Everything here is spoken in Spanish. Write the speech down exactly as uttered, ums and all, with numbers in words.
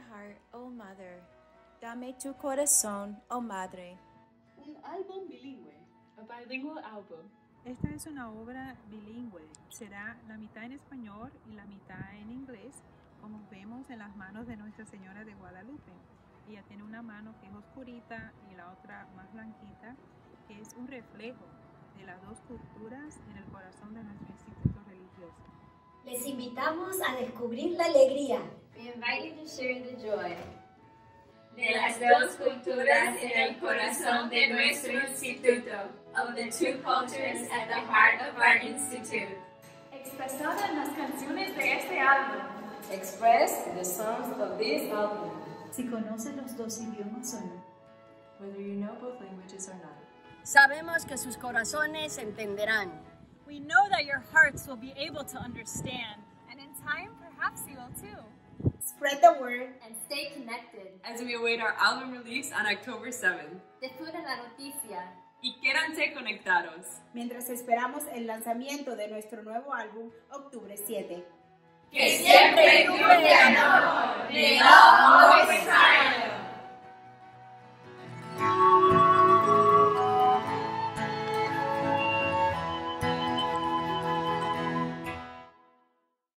heart, oh mother. Dame tu corazón, oh madre. Un álbum bilingüe. A bilingual album. Esta es una obra bilingüe. Será la mitad en español y la mitad en inglés, como vemos en las manos de Nuestra Señora de Guadalupe. Ella tiene una mano que es oscurita y la otra más blanquita, que es un reflejo de las dos culturas en el corazón de nuestro instituto religioso. Les invitamos a descubrir la alegría. We invite you to share the joy de las dos culturas en el corazón de nuestro instituto, of the two cultures at the heart of our institute. Expresada en las canciones de este álbum. Expressed in the songs of this album. Si conoces los dos idiomas o no. Whether you know both languages or not. Sabemos que sus corazones entenderán. We know that your hearts will be able to understand. And in time, perhaps you will too. Spread the word and stay connected as we await our album release on October seventh. Difundan la noticia. Y quédense conectados. Mientras esperamos el lanzamiento de nuestro nuevo álbum, octubre siete. Que siempre incluye amor, de love always time.